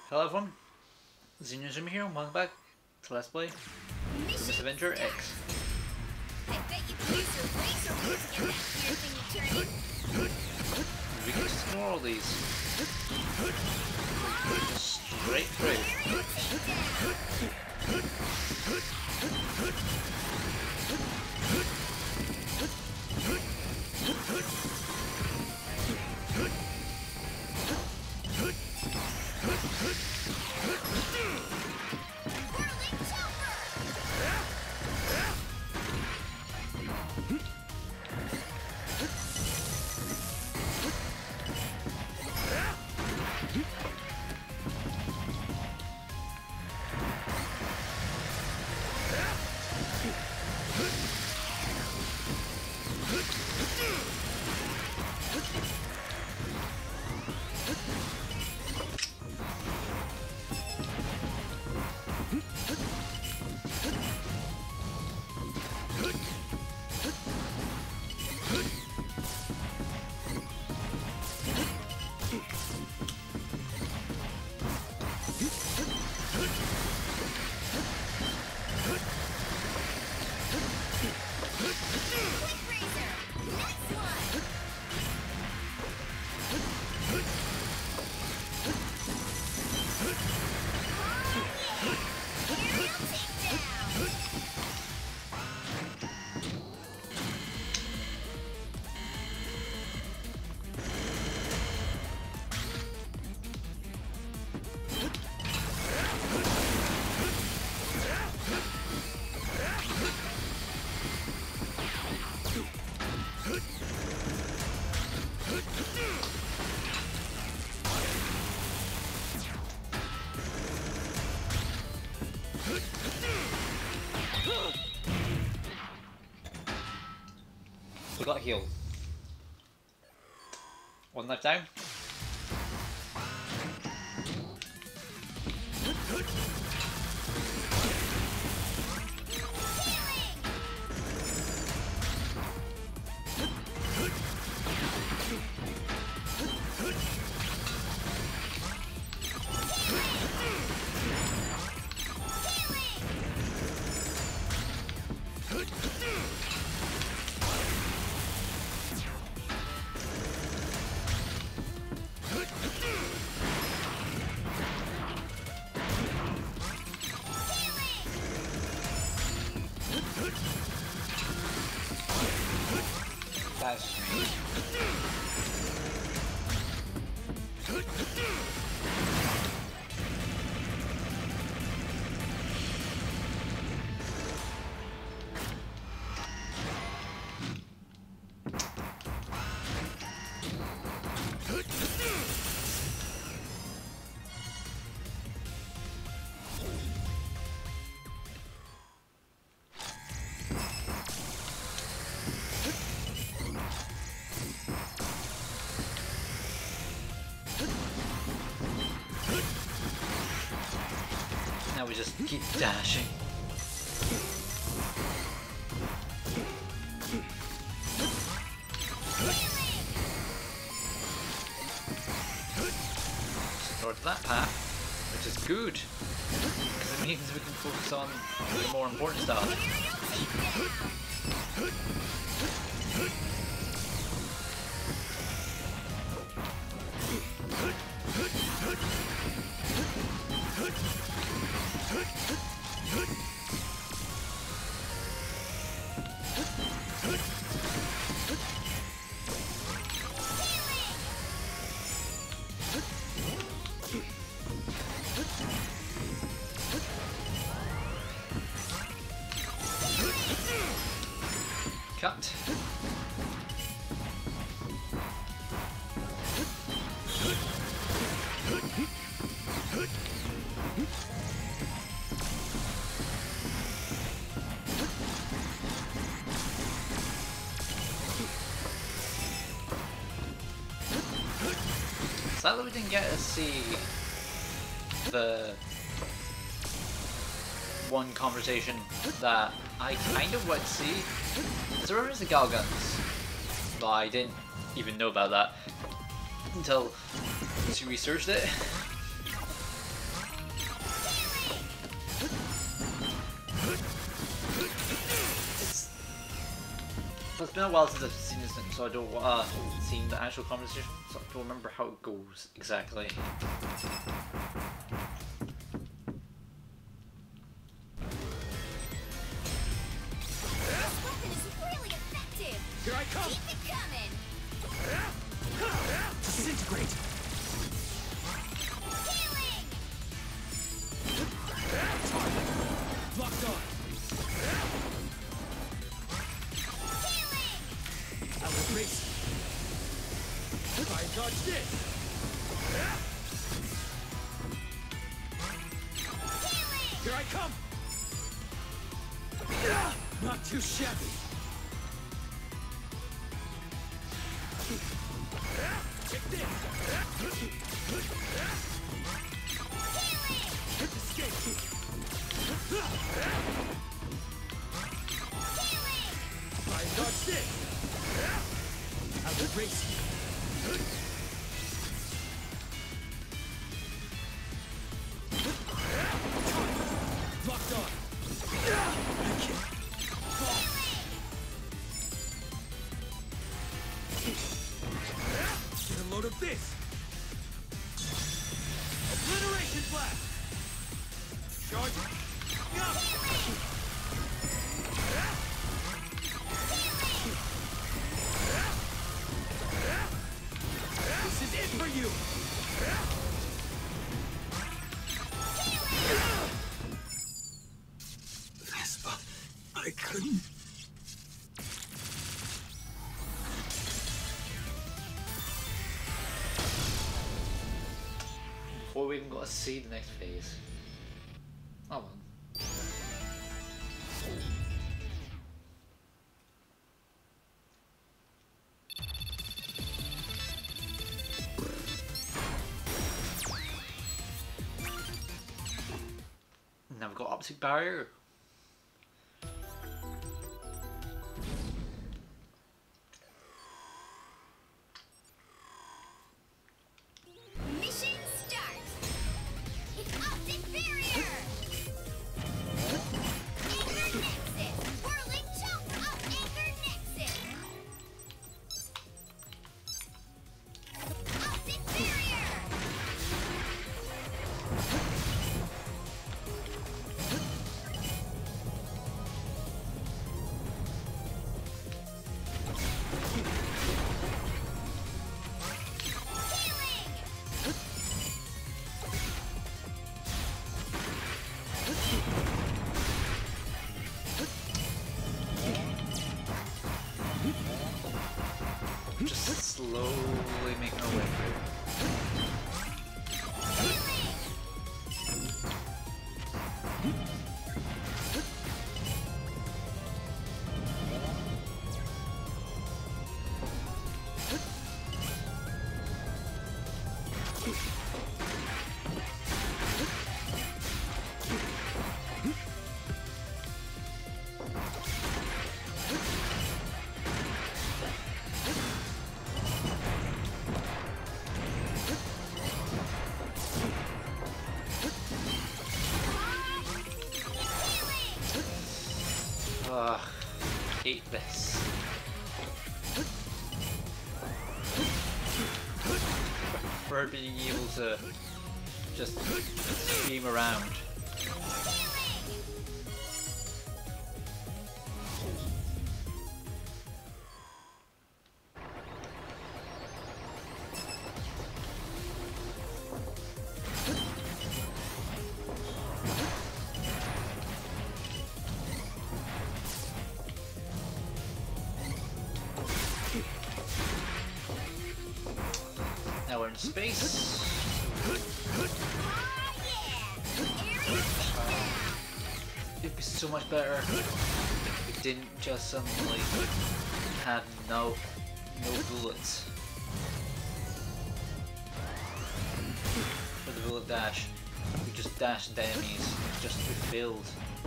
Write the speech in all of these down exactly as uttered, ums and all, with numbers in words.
Hello everyone, Luminous here and welcome back to Let's Play Luminous Avenger X. I bet you can use your razor blade to get that weird thing turning. We can just ignore all these. Just straight through. We got healed. One life down. Guys. Now we just keep dashing. Towards that path, which is good, because it means we can focus on the more important stuff. Cut. Sadly we didn't get to see the one conversation that I kind of want to see. Because there was the Galguns, but I didn't even know about that until she researched it. been a while since I've seen this, so I don't uh seen the actual conversation, so I don't remember how it goes exactly. This weapon is really effective. Here I come! Keep it coming. Disintegrate! Healing. Locked on! Healing. I will race! Try and dodge this! Healing. Here I come! Not too shabby! Take this! Escape! Try and dodge this! I will race you! Locked on! Get a load of this! Obliteration blast! Charge it! Go! This is it for you! Vespa, I couldn't... Before we even got to see the next phase. Oh well. Now we've got optic barrier. Mission start. It's optic barrier. Anchor nexus. Whirling chunk of anchor nexus. Optic barrier. Just slowly making our way through. Ugh, hate this. For being able to just stream around. Now we're in space. It'd be so much better if we didn't just suddenly have no no bullets for the bullet dash. We just dash into enemies, just be filled.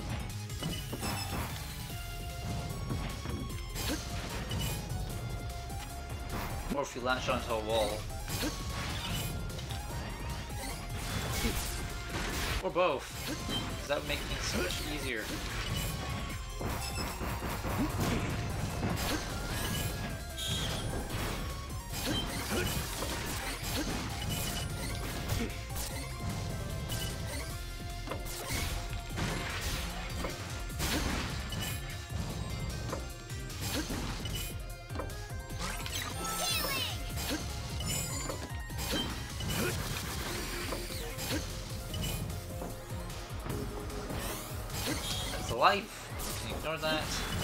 Or if you latch onto a wall. Or both. Because that would make things so much easier. That's a life. Can you ignore that?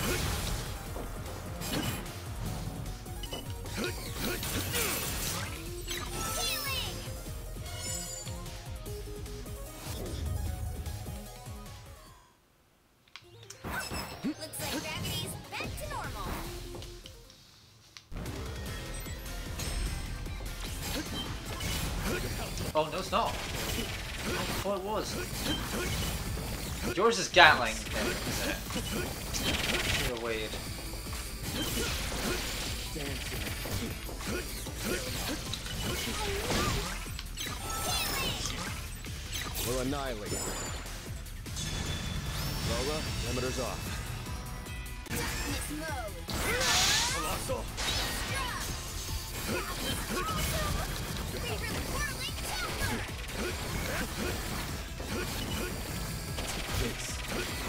Looks like gravity's back to normal. Oh no, it's not. Oh, it was. Yours is Gatling, then, isn't it? Should have waited. We'll annihilate. Lola, limiters off. Darkness mode. Colossal. Favor the whirling tower. This.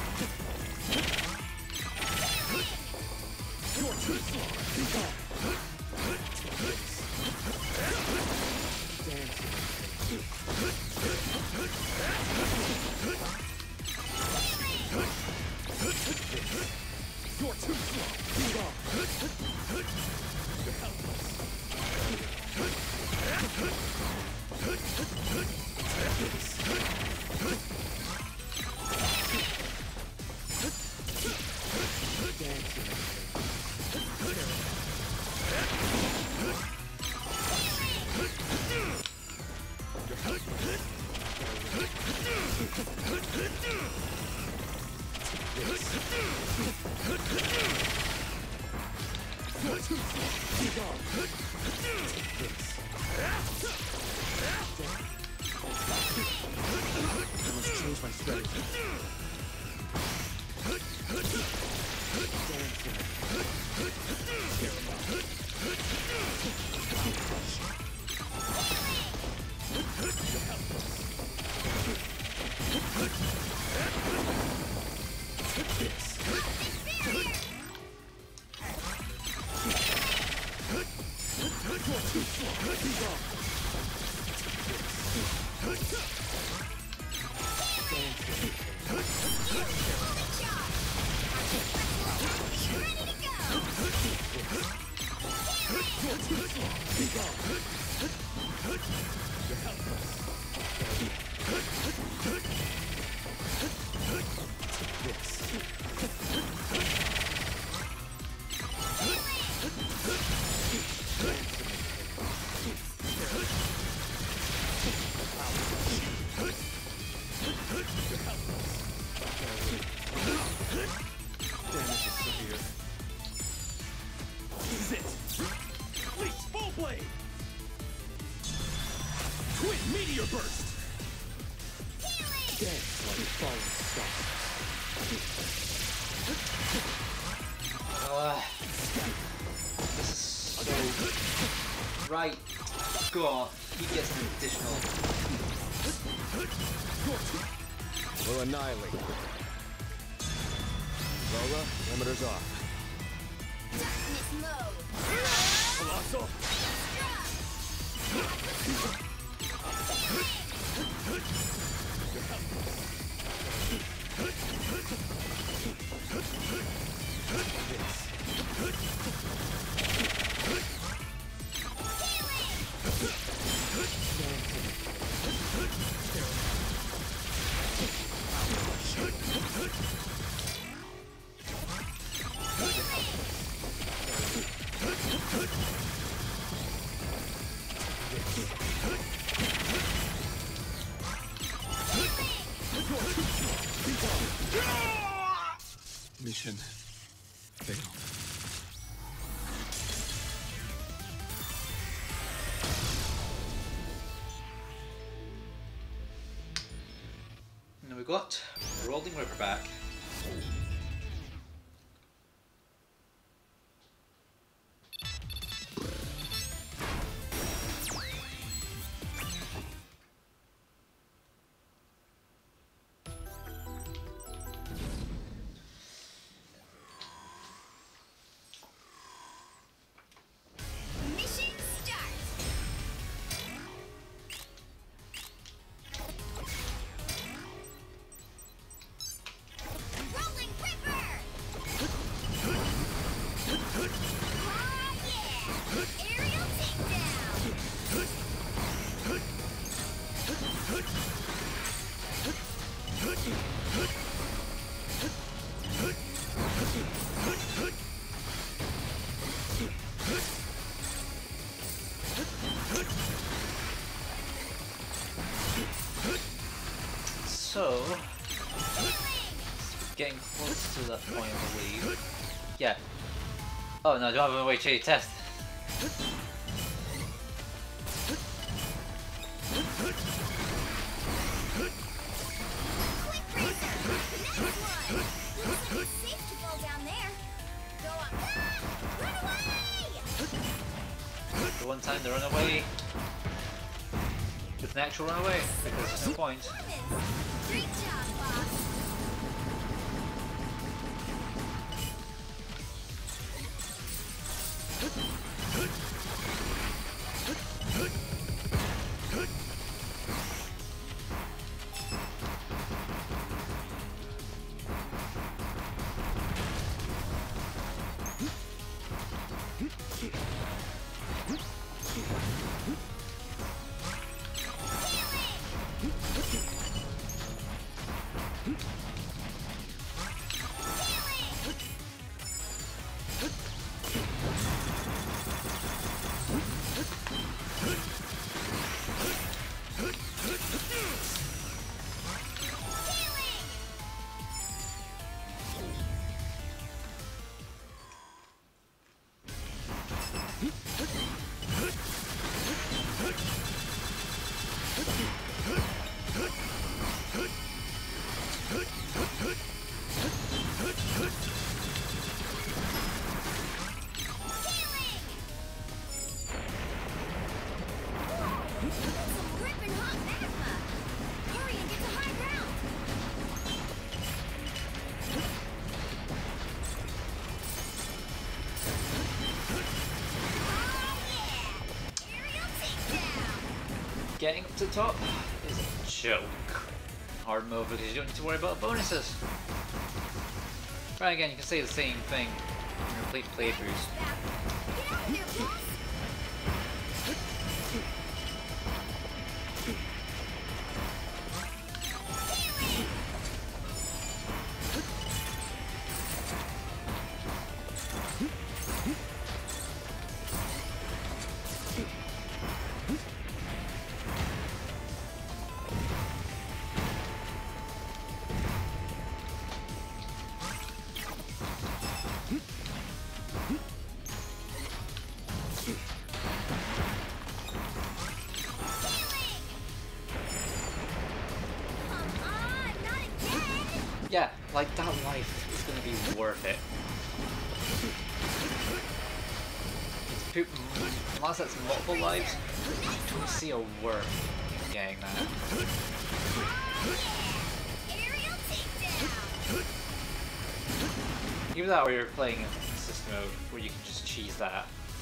You're too slow. Be gone. You're too slow. Be gone. You're helpless. Change my strategy. Uh, this is so... Right. Go on. He gets an additional... We'll annihilate. Lola, limiters off. Darkness mode. Colossal. Mission failed. And we got Rolling Riverback. So, getting close to that point, I believe. Yeah. Oh no, do I have a way to test? The one time they run away. It's an actual run away, because there's no point. Great job, boss. Getting up to the top is a joke. Hard mode because you don't need to worry about bonuses. Right, again, you can say the same thing in complete playthroughs. Yeah, like that life is going to be worth it. It's unless that's multiple lives, I don't see a worth in getting that. Either that or you're playing a system mode where you can just cheese that.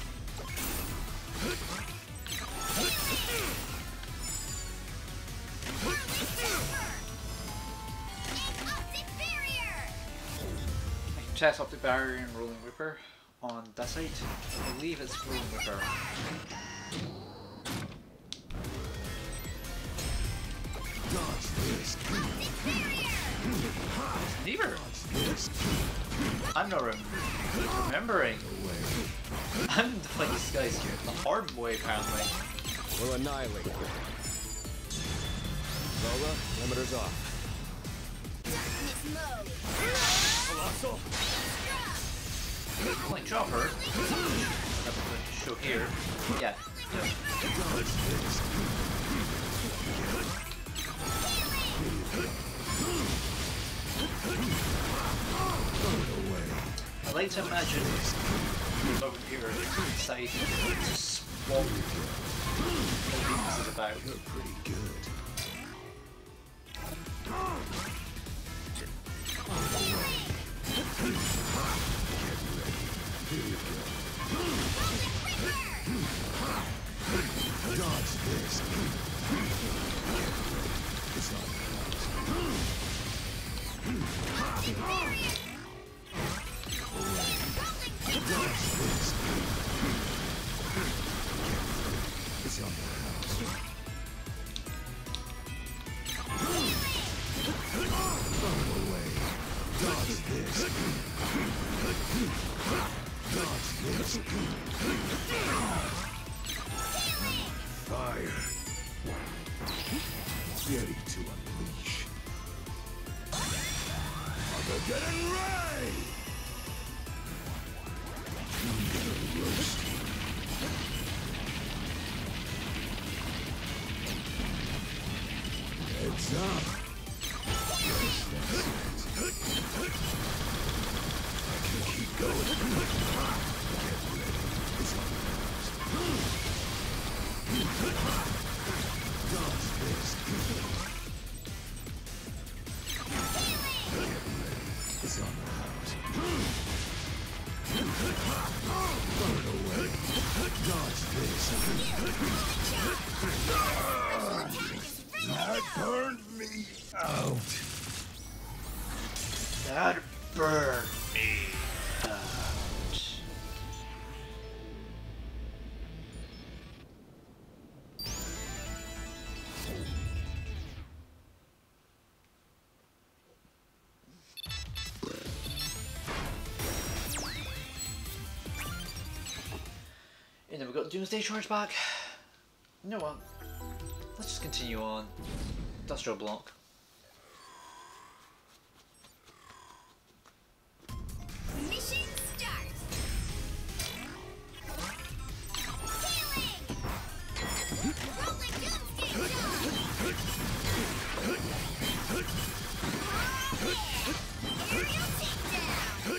Chest Optic Barrier and Rolling Ripper on that side. I believe it's Rolling Ripper. Neither. I'm not rem remembering. I'm fighting these guys here the hard way apparently. We'll annihilate them. Lola, limiters off. Colossal. Like Chopper. That's what I show here. Yeah. I like to imagine over here inside to swap what this is about. You're pretty good. Dodge this. It's not Ready to unleash. Armageddon Ray! I'm gonna roast you. Heads up. Yes, that's it. I can keep going. Get ready. It's almost. Dodge this. It's on the house. Burn away. Dodge this. That burned me out. That burned me out. And then we got Doomsday Charge back. You know what? Let's just continue on. Industrial block. Mission start. Healing. Rolling doomsday charge. Aerial takedown.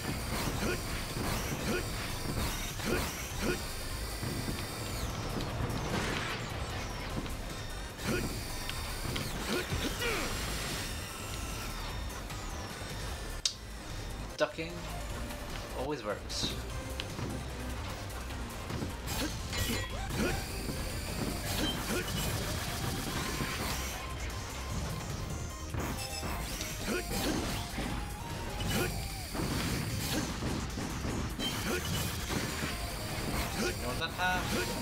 Ducking always works. Ignore that half.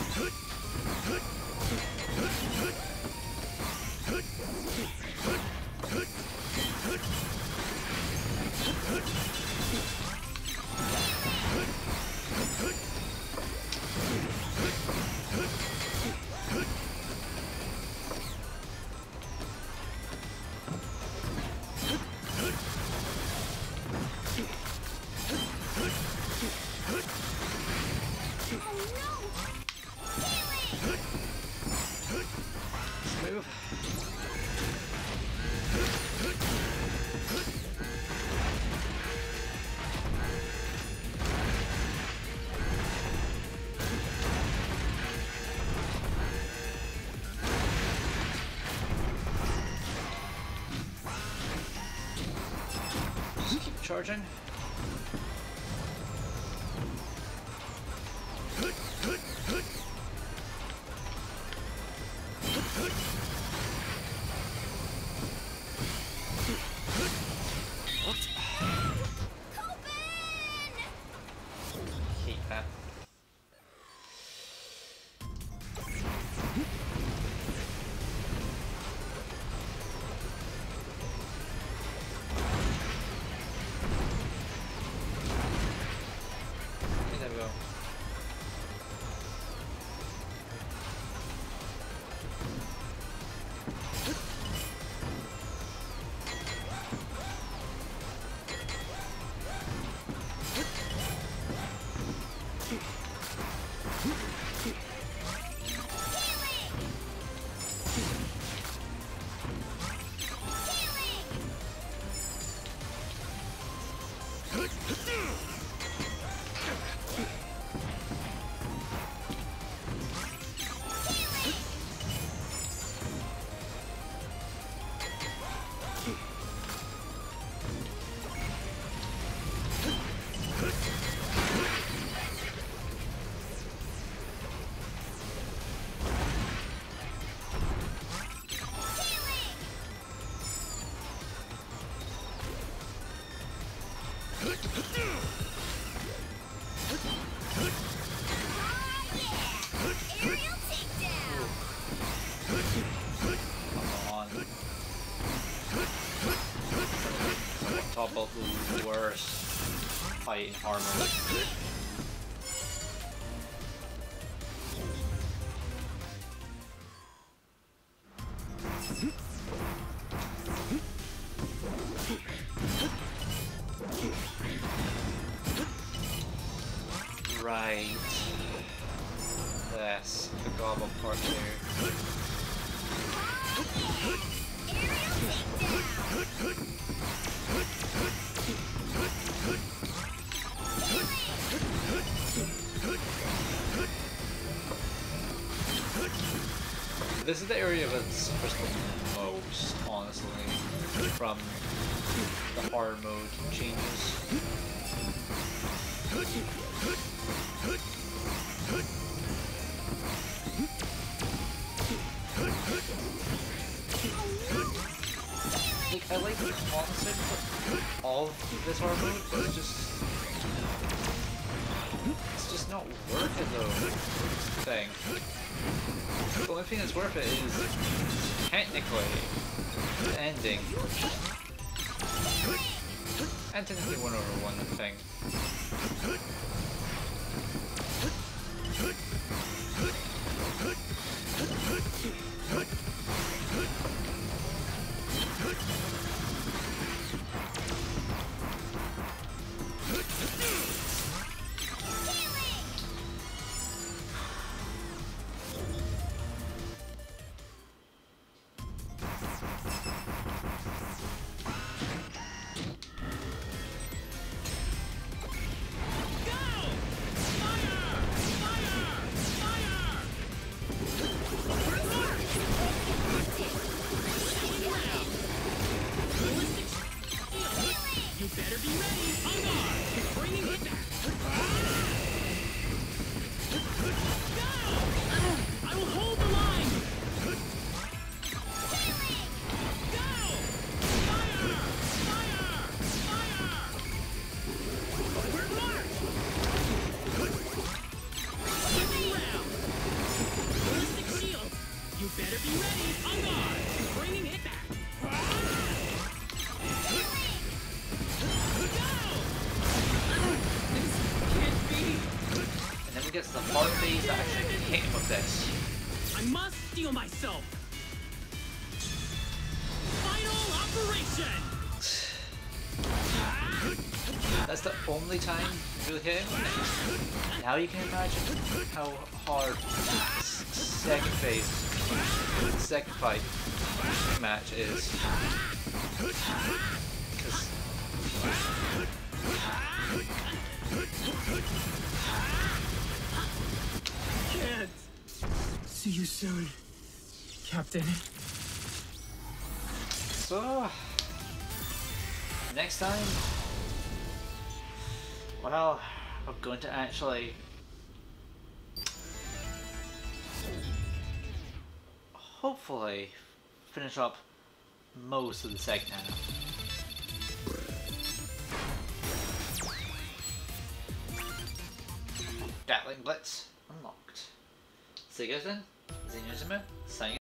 Move. Just keep charging. Hate that. There we go. Aerial takedown. Come on. Top of the worst fighting armor. Right. This. The gobble part there. This is the area that suffers the most, honestly, from the hard mode changes. Like, I like the concept of this hard mode, but it's just... It's just not worth it though, thing. The only thing that's worth it is, technically, the ending. And technically one over one thing. Gets the hard phase that actually hit him with this. I must steel myself. Final operation. That's the only time you really hit him. Now you can imagine how hard second phase, second fight match is. Because Can't. See you soon, Captain. So, next time, well, we're going to actually hopefully finish up most of the second half. Gatling Blitz unlocked. See you guys then. Zenyazume, signing